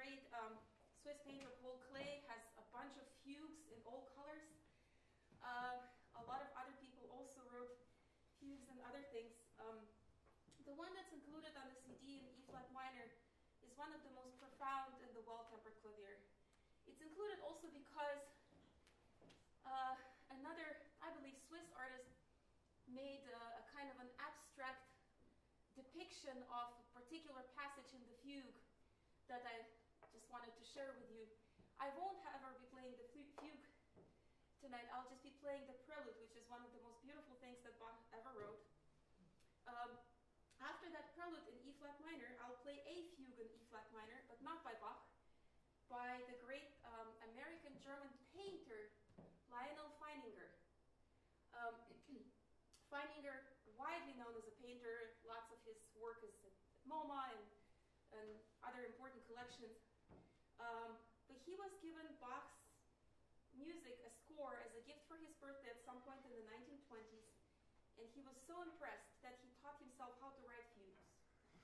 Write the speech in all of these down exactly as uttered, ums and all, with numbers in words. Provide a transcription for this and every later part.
great um, Swiss painter Paul Klee has a bunch of fugues in all colors. Uh, a lot of other people also wrote fugues and other things. Um, the one that's included on the C D in E flat minor is one of the most profound in the Well-Tempered Clavier. It's included also because uh, another, I believe, Swiss artist made a, a kind of an abstract depiction of a particular passage in the fugue that I just wanted to share with you. I won't, however, be playing the fugue tonight. I'll just be playing the Prelude, which is one of the most beautiful things that Bach ever wrote. Um, after that Prelude in E flat minor, I'll play a fugue in E flat minor, but not by Bach, by the great um, American-German painter Lyonel Feininger. Um, Feininger, widely known as a painter, lots of his work is at MoMA and, and other important collections. Um, but he was given Bach's music, a score, as a gift for his birthday at some point in the nineteen twenties. And he was so impressed that he taught himself how to write fugues.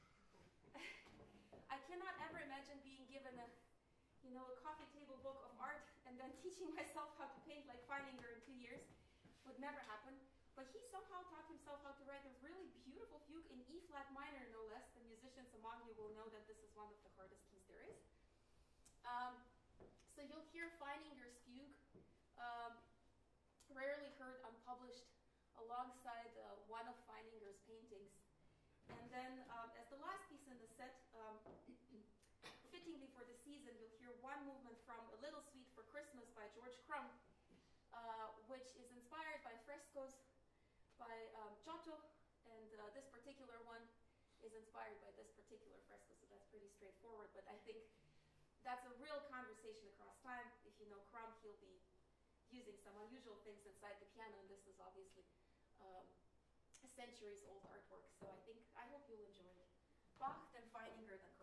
I cannot ever imagine being given a, you know, a coffee table book of art and then teaching myself how to paint like Feininger in two years. Would never happen. But he somehow taught himself how to write a really beautiful fugue in E flat minor, no less. The musicians among you will know that this is one of the hardest keys there is. Um, so you'll hear Feininger's fugue, um, rarely heard unpublished, alongside uh, one of Feininger's paintings. And then um, as the last piece in the set, um, fittingly for the season, you'll hear one movement from A Little Suite for Christmas by George Crumb, uh, which is inspired by frescoes by um, Giotto, and uh, this particular one is inspired by this particular fresco, so that's pretty straightforward. But I think that's a real conversation across time. If you know Crumb, he'll be using some unusual things inside the piano, and this is obviously um, a centuries-old artwork. So I think, I hope you'll enjoy it. Bach, then Feininger, then